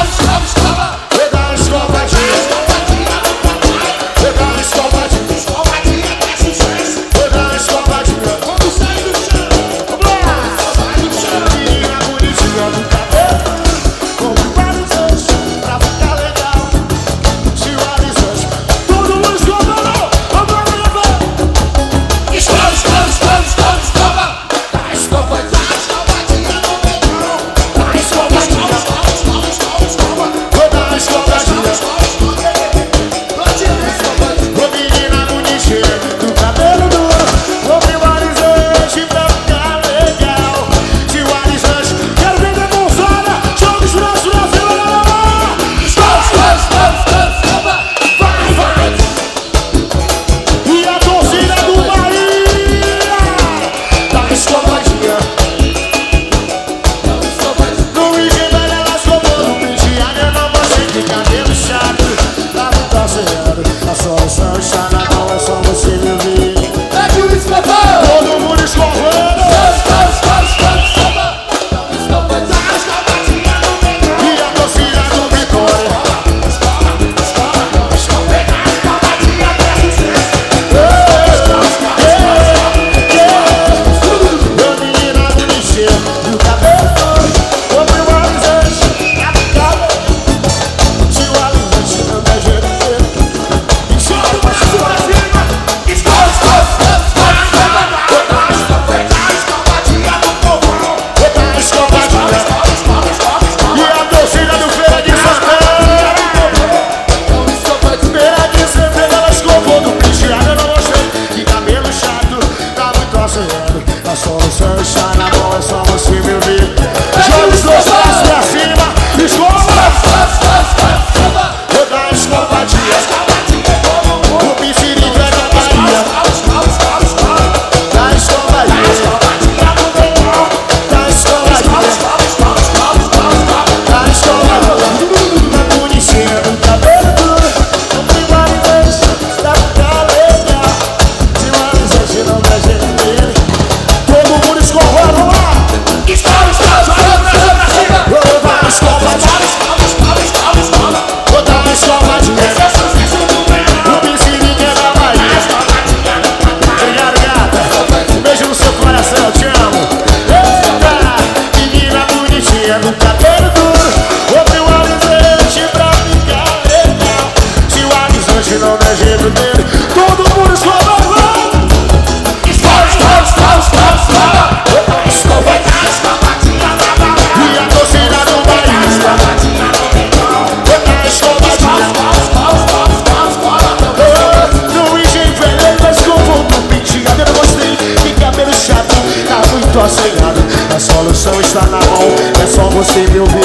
A solução está na mão, é só você me ouvir.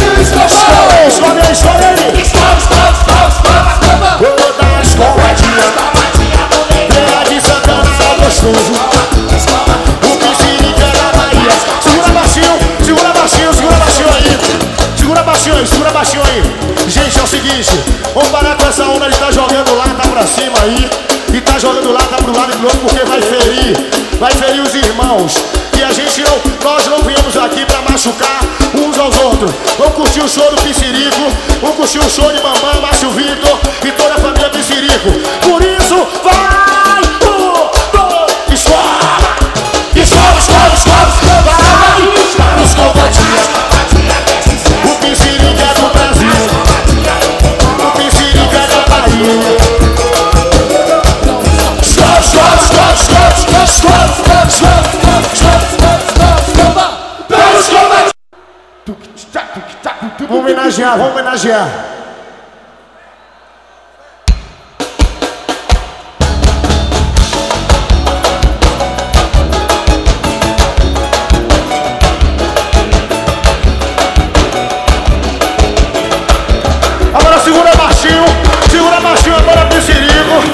Escolhe aí. Vou dar as escoladinhas. Feira de Santana é gostoso. O Piscirica da Bahia. Segura baixinho aí. Gente, é o seguinte, vamos parar com essa onda de tá jogando lá, tá pra cima aí. E tá jogando lá, tá pro lado e pro outro, porque vai ferir os irmãos. E a gente nós não viemos aqui pra machucar uns aos outros. Vamos curtir o show do Piscirico, vamos curtir o show de Mamãe, Márcio Vitor e toda a família Piscirico. Por isso, vai! Escola, vai! Os combatias. O Piscirico é do Brasil. O Piscirico é da Bahia. Vamos homenagear. Agora segura baixinho agora Piscirico.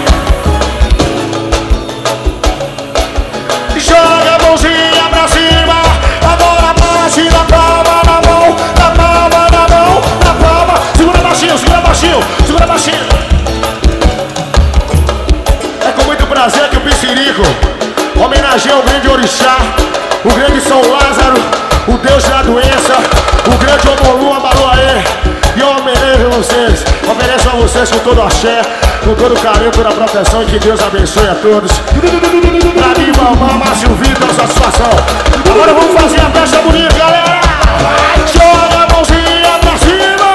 Joga a mãozinha pra cima, agora bate na palma, na mão, na palma, na mão, na palma. Segura baixinho. vocês com todo axé, com todo carinho, toda a proteção, e que Deus abençoe a todos. Pra mim, mamãe, Márcio Vitor, satisfação. Agora vamos fazer a festa bonita, galera. Joga a mãozinha pra cima.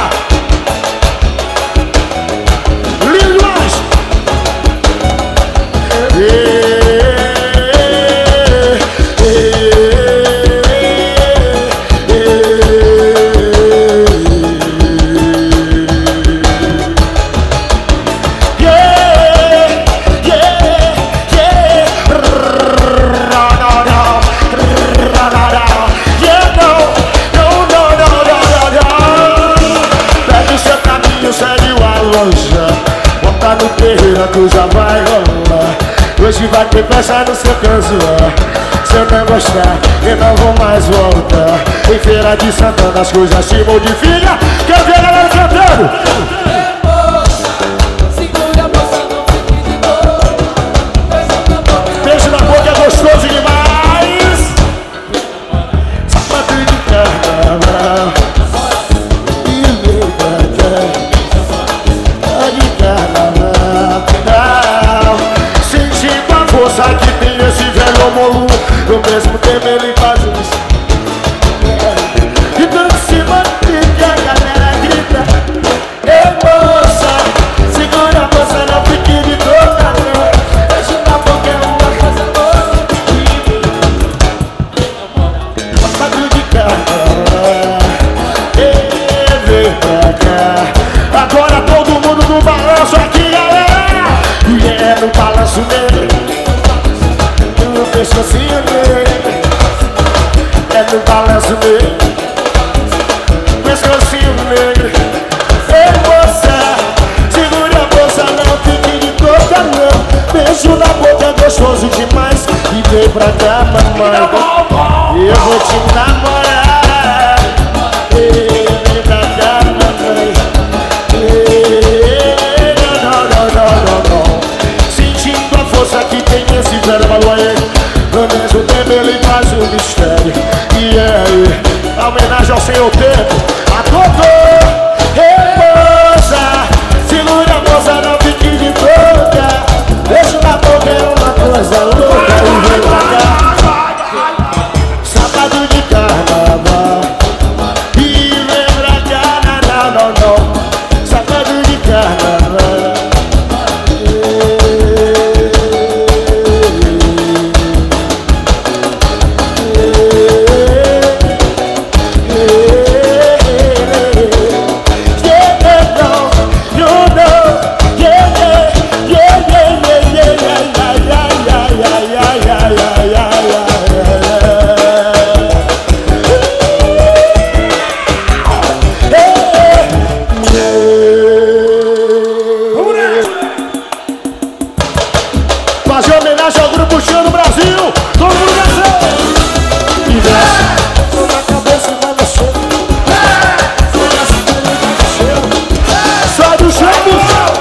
Lindo demais. Bota no terreiro, a coisa vai rolar. Hoje vai ter festa no seu casual. Se eu não gostar, eu não vou mais voltar. Em Feira de Santana as coisas se modificam. Quer ver a galera cantando? Beijo na boca é gostoso demais. Sapato de carnaval. Sentindo a força que tem esse velho homolu. No mesmo tempo ele faz isso. E dando em cima que a galera grita: ei moça, segura a moça, não fique de toda não. Beijo na boca é uma coisa boa. Papo de carnaval. Vem pra cá. Agora todo mundo no balanço aqui, galera. E é no balanço dele, no pescocinho dele. É no balanço dele, pescocinho dele. Ei moça, segure a bolsa, não fique de toca não. Beijo na boca é gostoso demais. E vem pra cá, mamãe, eu vou te namorar. Vem pra cá, mamãe. Não. Sentindo a força que tem esse velho baloé. No mesmo tempo ele faz um mistério. E aí, a homenagem ao Senhor Tempo, a doutor. Moça, segura a moça, não fique de boca. Beijo na boca é uma coisa louca. E vem pra cá, sábado de carnaval. E vem pra cá, não. Sábado de carnaval. Fazer homenagem ao grupo Chão do Brasil. Todo mundo desce. E desce. Tô na cabeça vai mexer. Tô na cintura vai mexer. Sai do chão, do chão.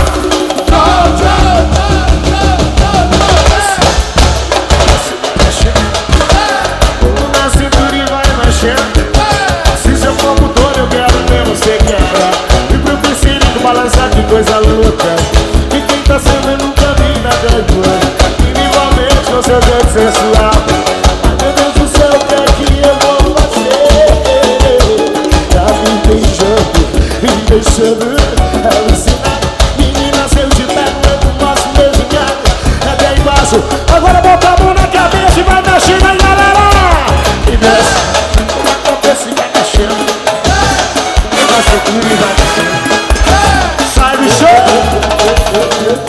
Tô na cintura e vai mexer. Se seu corpo todo eu quero ver você quebrar. E pro Priscilico balançar, que coisa louca. E quem tá sendo nunca vi nada igual. Individualmente no seu jeito sensual. Ai meu Deus do céu, o que é que eu vou fazer? Tá me deixando alucinado. Menina, se eu te pego, eu não posso desenhar. É bem embaixo. Agora bota a mão na cabeça e vai mexendo aí, galera. E desce. Na cabeça e vai mexendo. Na cintura e vai mexendo. Sai do chão.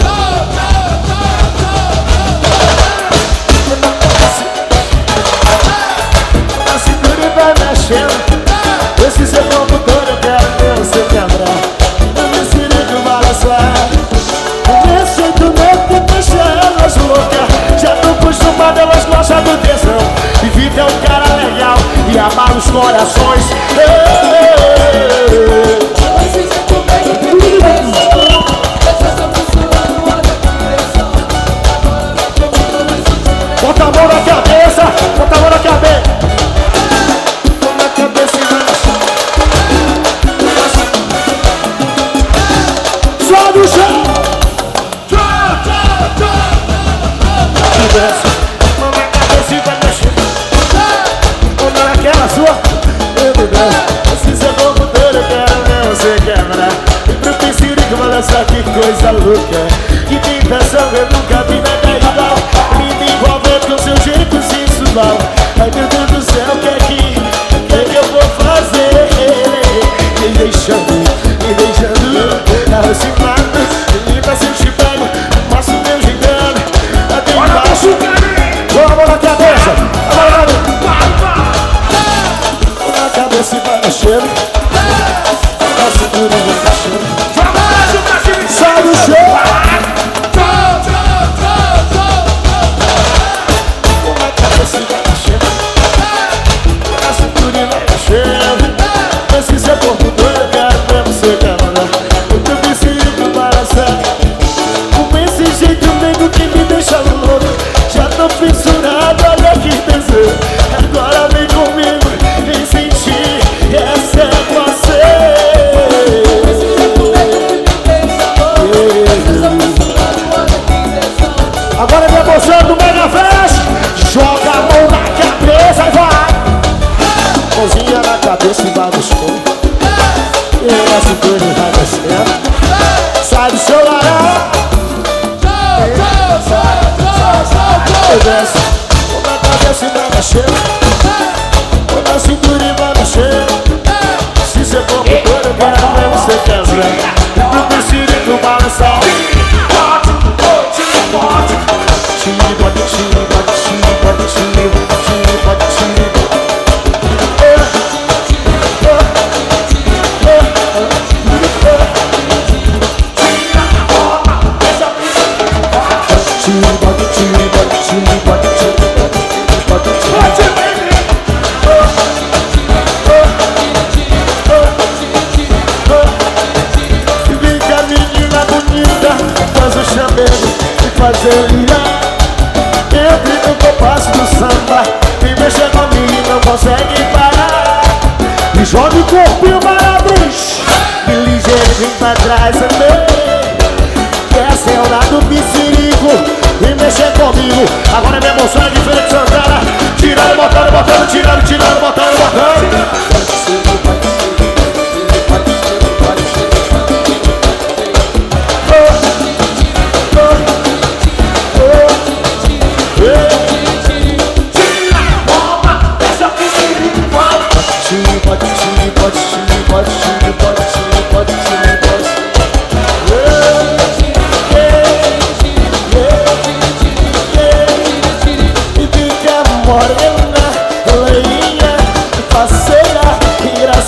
Na cintura e vai mexendo. Esse seu corpo todo eu quero ver você quebrar. Eu me ensino de balançar. Desse jeito não tem deixa elas loucas. Já tô acostumado, elas gostam do tesão. E vida é um cara legal e amar os corações. Bota a mão na cabeça, bota a mão na cabeça. Na cabeça e vai. Nossa, que coisa louca. Que tentação, eu nunca vi nada igual. Me envolvendo com seu jeito sensual. Ai meu Deus do céu, o que é que eu vou fazer? Me beijando, aproximado. Menina, se eu te pego, mostro meu gigante. Até embaixo, com a mão na cabeça. Na cabeça e vai mexendo. Na cintura e vai mexendo. Sai do chão. Na cabeça e vai mexendo. Na cintura e vai mexendo. Mas se seu corpo doido, eu quero ver você caminhar. Eu tô decidido balançar. Com esse jeito nego que me deixa louco. Já tô fissurado, olha que desejo. Agora vem comigo, vem sentir essa você. Agora é a emoção do Mega Fest. Joga a mão na cabeça e vai. Mãozinha na cabeça e vai buscando. E essa coisa vai descendo. Sai do seu larão. Desce. Mão na cabeça e vai mexendo. Mão na cintura e vai mexendo. Se você for pro doido, eu quero ver você quebrar. Não precisa do balançar. Fica menina bonita, faz o chamego e faz eu lirar. Entre no compasso do samba, me mexe comigo e não consegue parar. Me joga o corpinho parabéns, me ligeiro vem pra trás também. Essa é o lado piscirico, me mexer comigo. Agora minha emoção é diferente de Santana. Tirando, botando, botando, tirando, tirando, botando, botando. Morena, loirinha, parceira,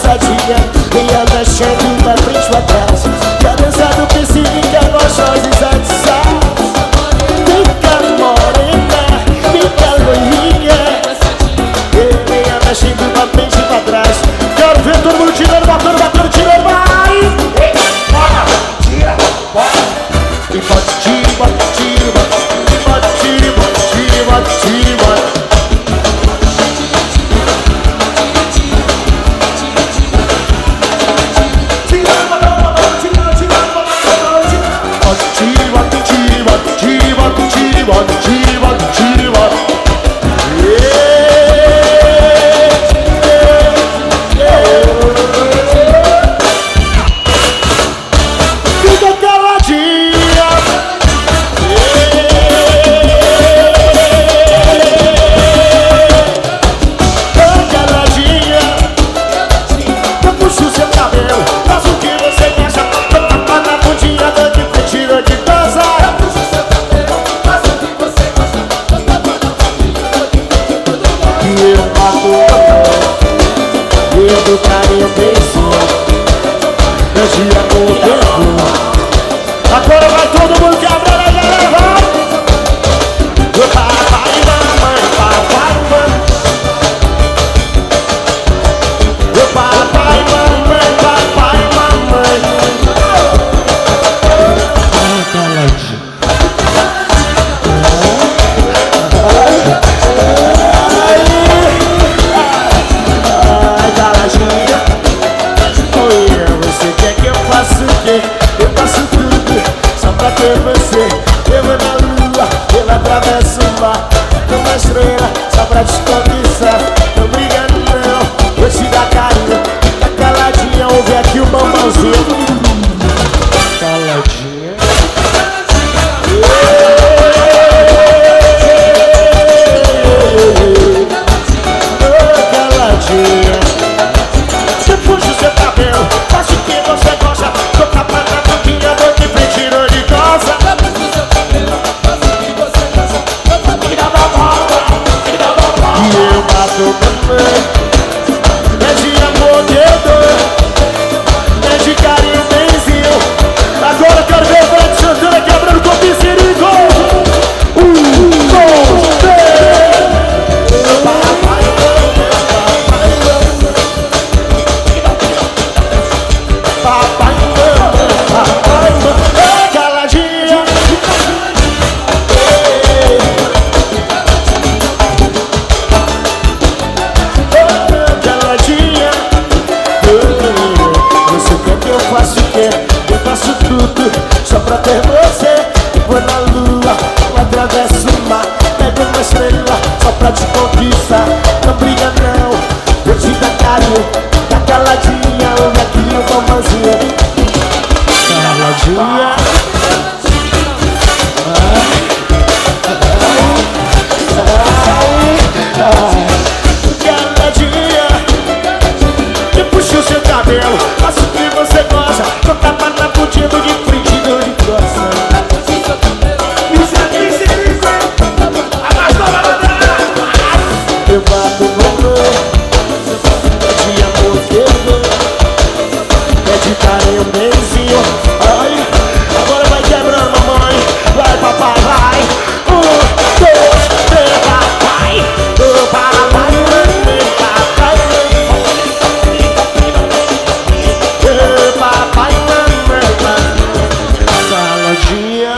tudo só pra ter você. Vou na lua, eu atravesso o mar, pego uma estrela só pra te conquistar. Não briga não, vou te dar carinho, tá caladinha, ouve aqui o romanzinho. Caladinha. Caladinha. Eu puxo o seu cabelo, faço o que você gosta, tô tapa na pontinha de frente, dor de costa. Eu bato no meu, é de amor que eu dou, é de carinho benzinho. Ai, agora vai quebrando, mamãe. Vai, papai, vai. 1, 2, 3, papai. Papai, papai, papai, saladinha.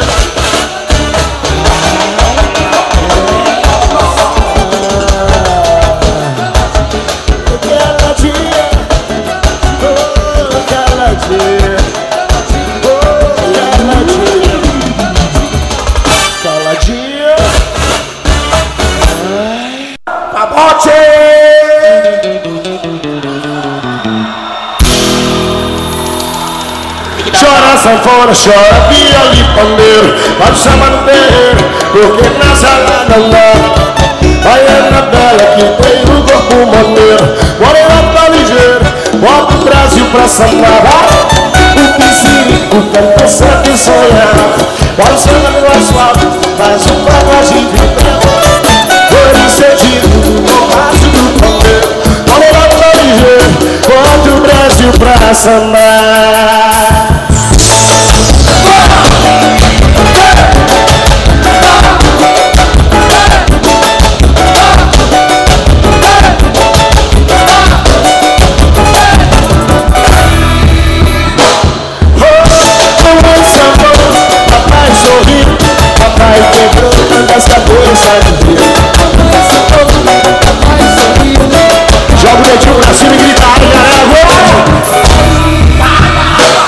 Chora sanfona, chora viola e pandeiro, vai do samba no terreiro, porque na sala não dá. Vai Anabela que tem o corpo maneiro, morena tá ligeiro, bota o Brasil pra sambar. O piscirico canta sempre sonhar, vai o samba no asfalto, faz um pagode vibrando. Foi cedido no macho do pandeiro, morena tá ligeiro, bota o Brasil pra sambar. Papai quebrou tantas cabeças de vida. Joga o dedinho pra cima e grita, galera,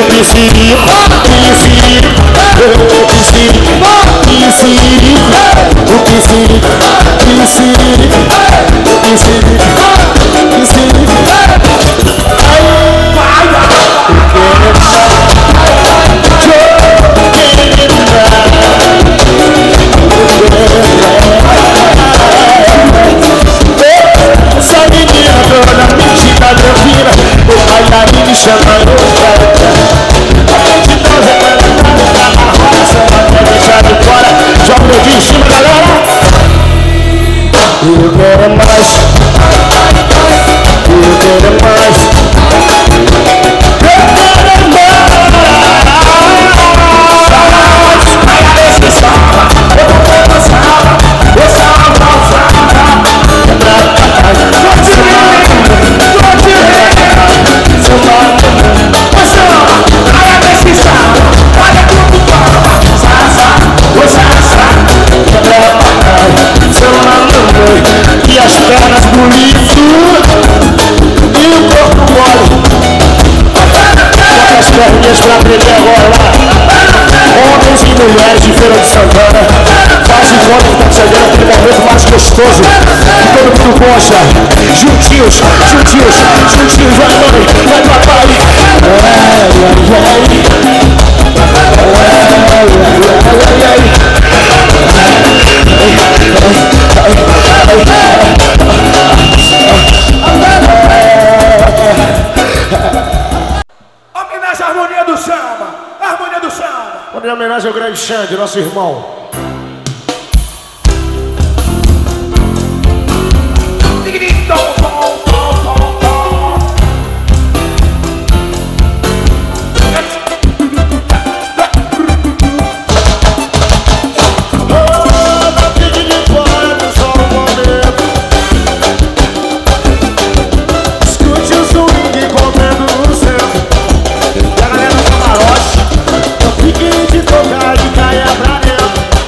Essa menina toda metida, tranquila, o bailarino me chama no cara. A gente dança pra entrar na roda, só pra deixar de fora. Joga o dedinho em cima, galera. Eu quero mais. Eu quero mais. E as pernas bonitas e o corpo mole. Bota as perninhas pra aprender agora lá. Homens e mulheres de Feira de Santana, faz de conta que tá chegando aquele momento mais gostoso que todo mundo gosta. Juntinhos, juntinhos, juntinhos, vai mãe, vai papai. Homenagem à harmonia do samba, harmonia do samba. Em homenagem ao grande Xande, nosso irmão. Tocar e caia pra dentro.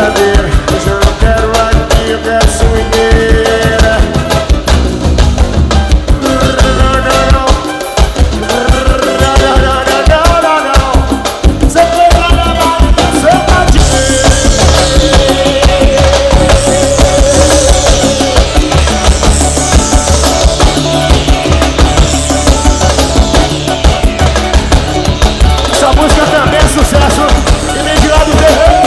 verdadeira. Hoje eu não quero aqui, eu quero swingueira. Você foi lá na barriga, seu tadinho. Essa música também é sucesso. E vem de lá do terreiro.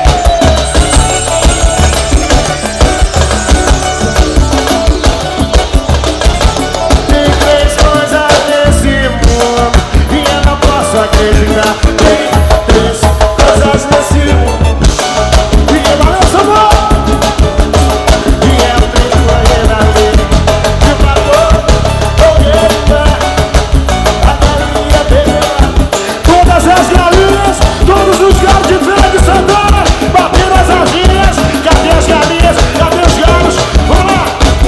Tem três coisas nesse mundo e eu não posso acreditar. Tem três coisas nesse mundo e eu não posso amor. E é o trem correndo ali que o valor correndo a galinha dela. Todas as galinhas, todos os galos de Feira de Santana bateram as asinhas. Cadê as galinhas? Cadê os galos? Vamos lá!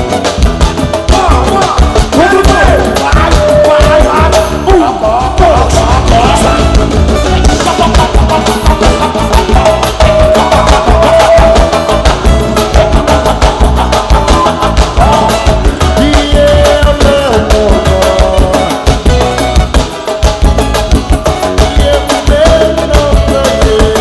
Vamos ver! Vai! E eu não morro. E eu também não ganhei.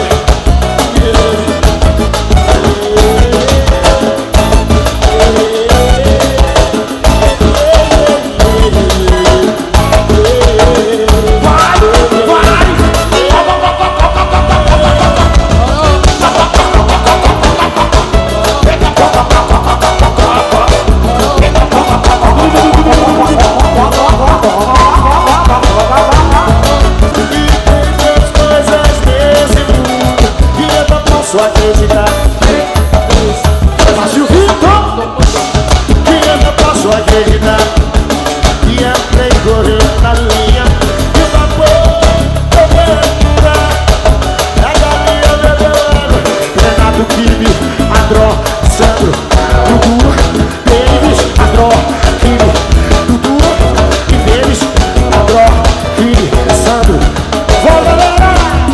Só acreditar. Mas o Vitor, que eu não posso acreditar. E entrei correndo na linha e o vapor correndo. A galinha bebendo. Renato, Kibe, Adró, Sandro, Dudu, Davis, Adró, Kibe, Dudu e Davis, Adró, Kibe, Sandro. Vou, galera!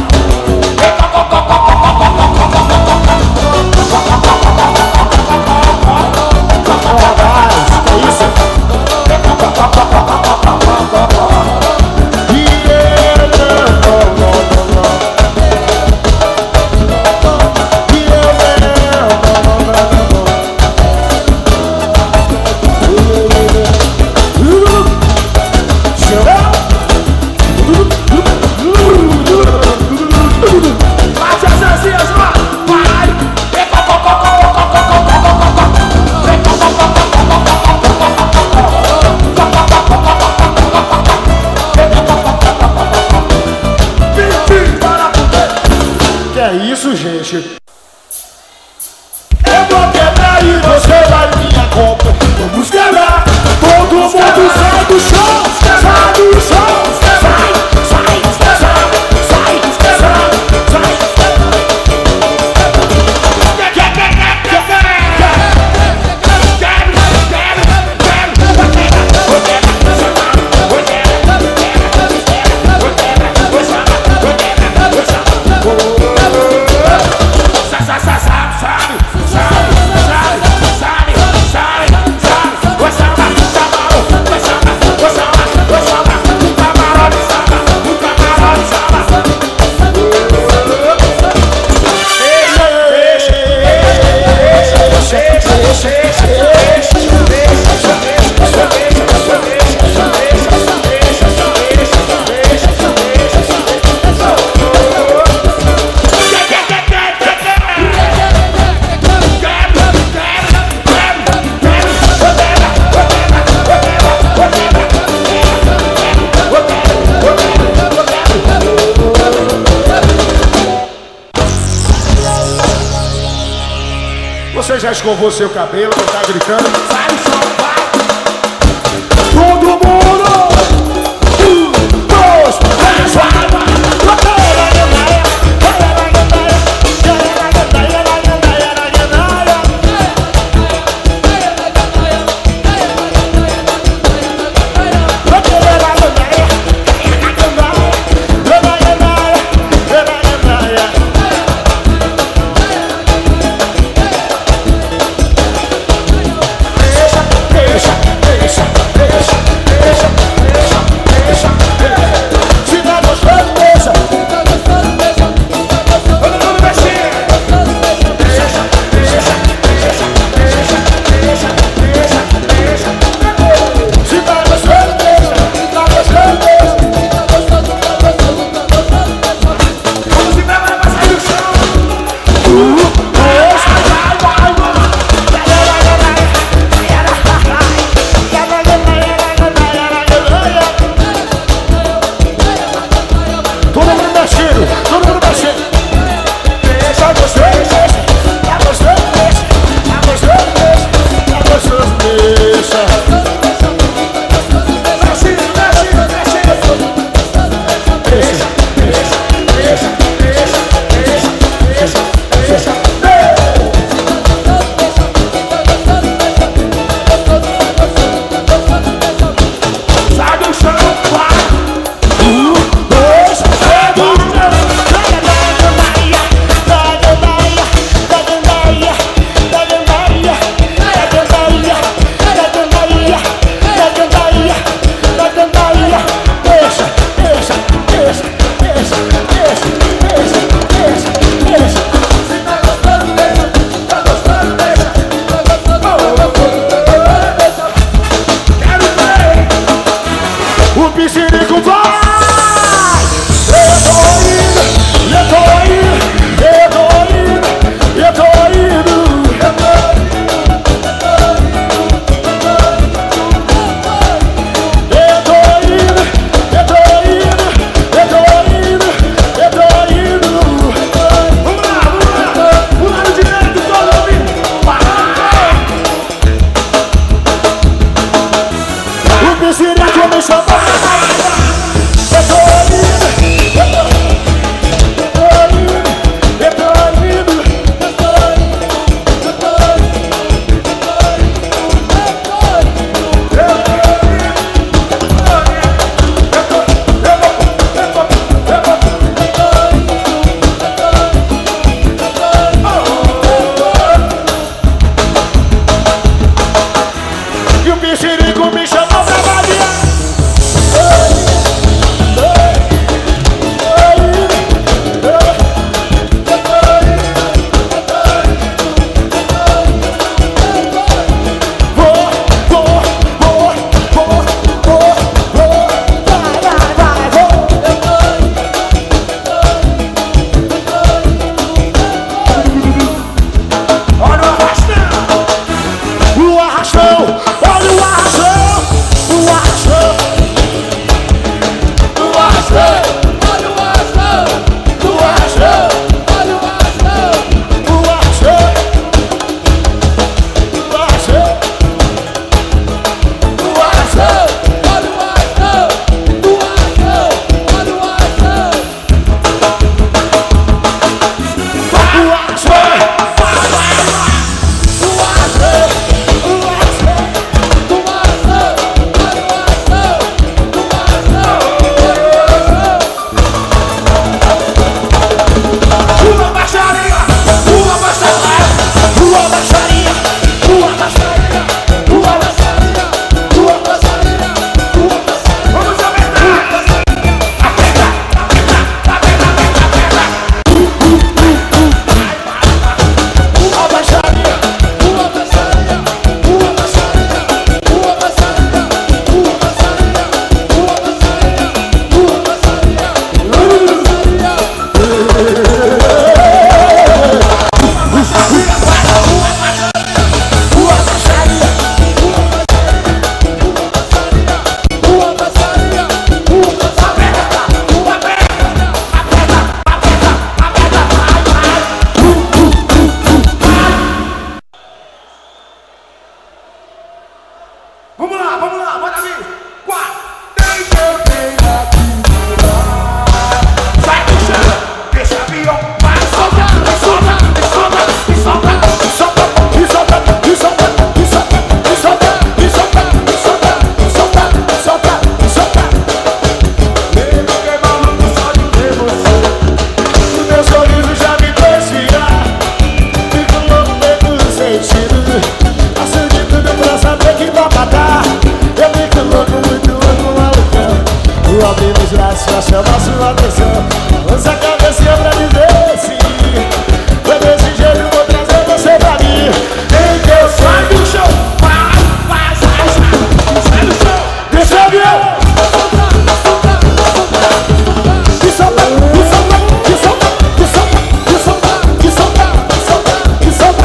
Que é isso, gente? Eu vou quebrar e você vai minha compra. Vamos quebrar. Todo mundo sai do chão. Sai do chão. Sai, sai, sai, sai, sai, sai. Você já escovou seu cabelo, não tá gritando? Sai o som, vai! Todo mundo! 1, 2, 3, vai! Só chama sua atenção. Lança a cabeça pra dizer sim. Foi desse jeito que vou trazer você pra mim. Em Deus, sai do chão. Sai do chão. Deixa eu ver. Que solta, que solta, que solta, que solta, que solta, que solta, que solta, que solta.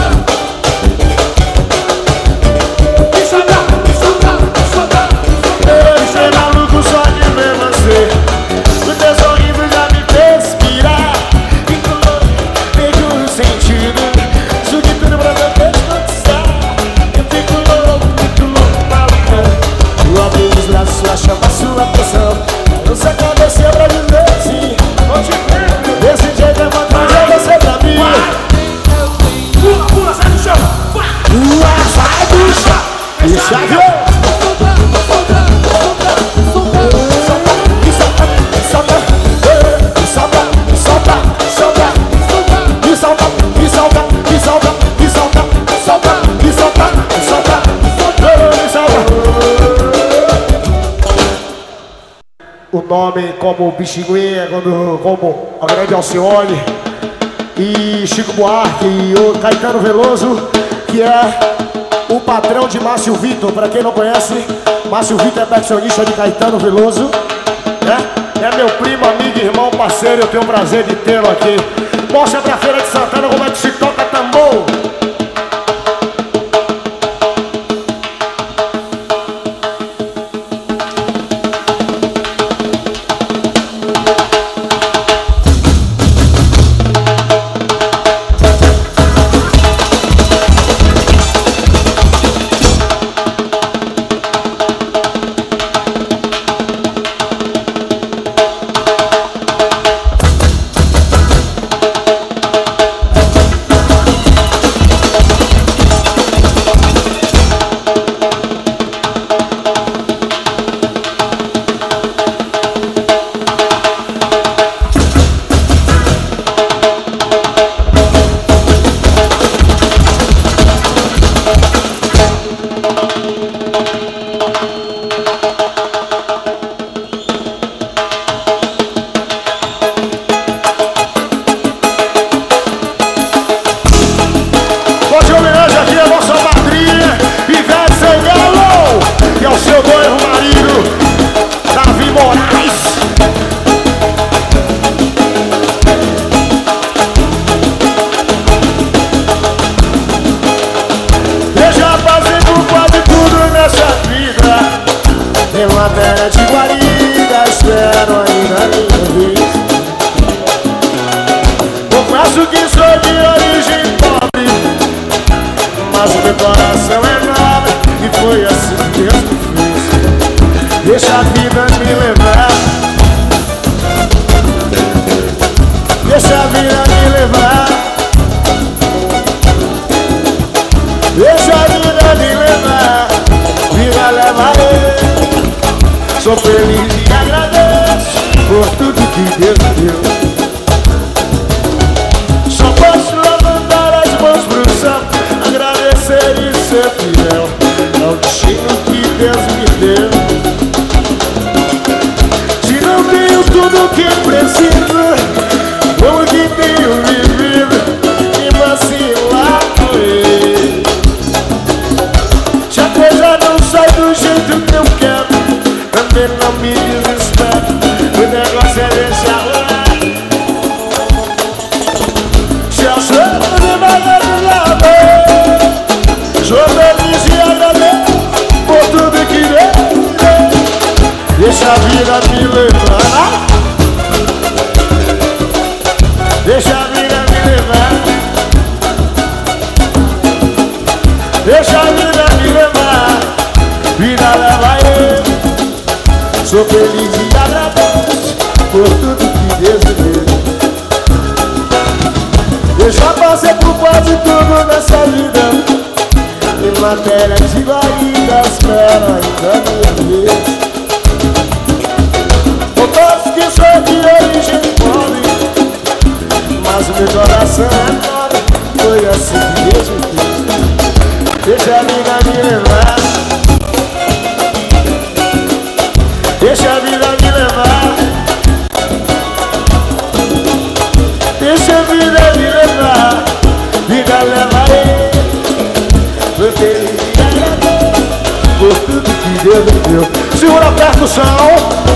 Que solta, que solta, que solta. Eu sei maluco só de ver você. Teus sorrisos já me fez pirar. Vejo o sentido. Isso de tudo pra você conquistar. Eu fico louco, malucão. Eu abri os braços, a chama sua atenção. Lança a cabeça pra dizer sim. Desse jeito eu vou trazer você pra mim. Pula, pula, sai do chão. Pula, sai do chão. Deixa eu. O nome como Bixinguinha, como a grande Alcione e Chico Buarque e o Caetano Veloso, que é o patrão de Márcio Vitor. Para quem não conhece, Márcio Vitor é percussionista de Caetano Veloso, né? É meu primo, amigo, irmão, parceiro. Eu tenho o prazer de tê-lo aqui. Mostra pra Feira de Santana como é que se toca tambor. Matéria de guarida, espero ainda minha vez. Confesso que sou de origem pobre, mas o meu coração é nobre e foi assim que Deus me fez. Deixa a vida me levar, deixa a vida me levar, deixa a vida me levar, vida leva eu. Sou feliz e agradeço por tudo que Deus me deu. Só posso levantar as mãos pro céu, agradecer e ser fiel ao destino que Deus me deu. Deixa a vida me levar, vida leva eu. Sou feliz e agradeço por tudo que Deus me deu. Eu já passei por quase tudo nessa vida. Em matéria de guarida, espero ainda me ver. Por todos que sou de origem pobre, mas o meu coração é pobre. Foi assim que Deus me fez. Deixa a vida me levar, deixa a vida me levar, deixa a vida me levar, vida leva eu. Foi feliz e agradeço por tudo que Deus me deu. Segura a percussão.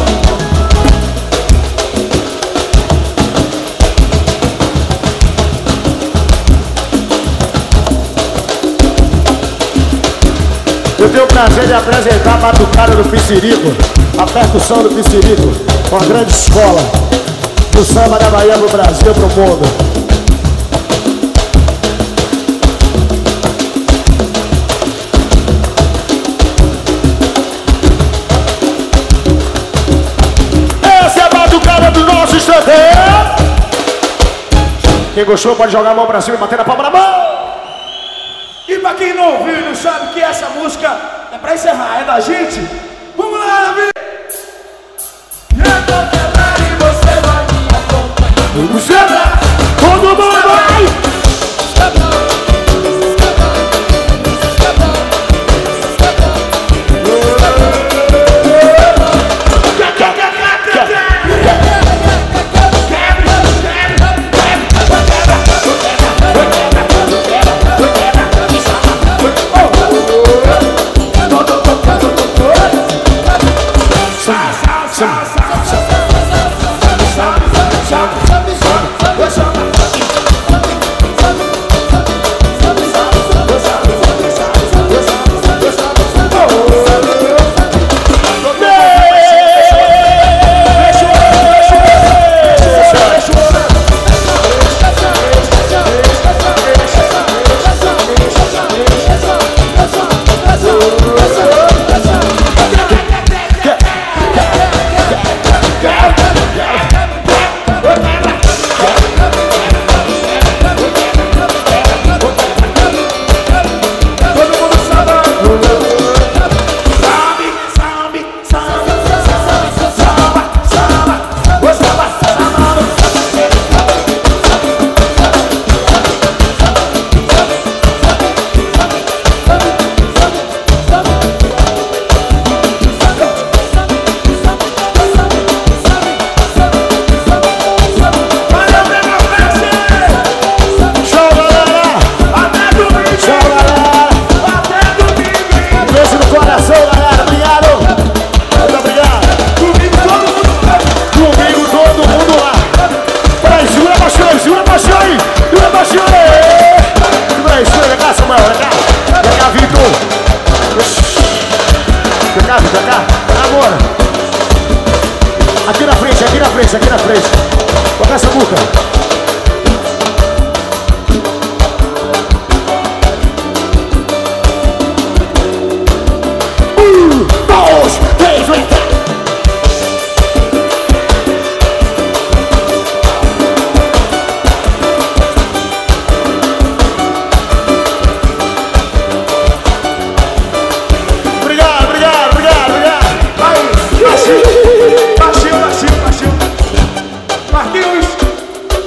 Eu tenho o prazer de apresentar a batucada do Piscirico, a percussão do Piscirico, uma grande escola do samba da Bahia pro Brasil e pro mundo. Essa é a batucada do nosso estanteiro. Quem gostou pode jogar a mão pra cima e bater na palma da mão. E pra quem não ouviu e não sabe que essa música é pra encerrar, é da gente. Vamos lá, Davi! Eu tô quebrado e você vai me acompanhar. Vamos quebrar! Todo mundo vai! Aqui na frente, aqui na frente, aqui na frente. Toca essa boca. 1, 2, 3, vem cá. Obrigado, obrigado, obrigado, obrigado. Aí, Marquinhos,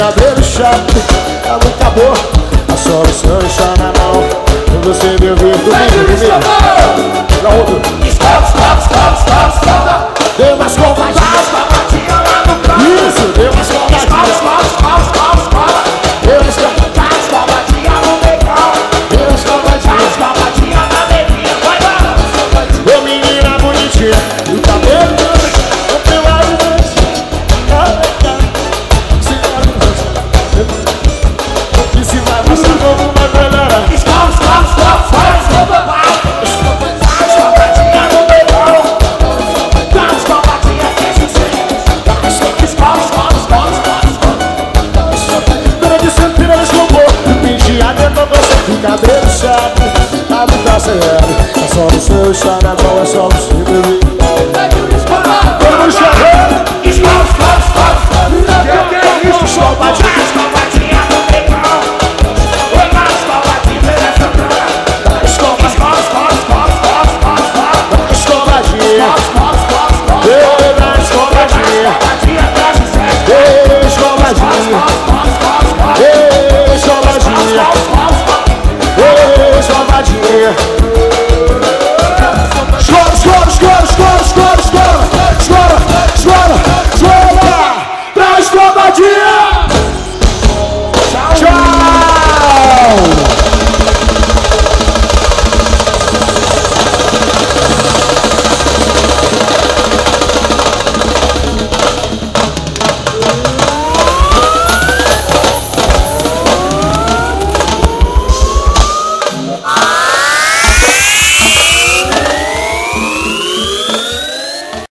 cabelo chato, a luz acabou, a solução está na mão. Você deu ver domingo. Na outra. Deu umas combadinhas. Isso, deu umas combadinhas. Deu umas combadinhas no becão. Deu umas combadinhas na bebinha. Vai lá. Ô menina bonitinha, o cabelo o teu arrogante. E se vai passar como uma galera. Cabelo chato, a luta zero, a solução está na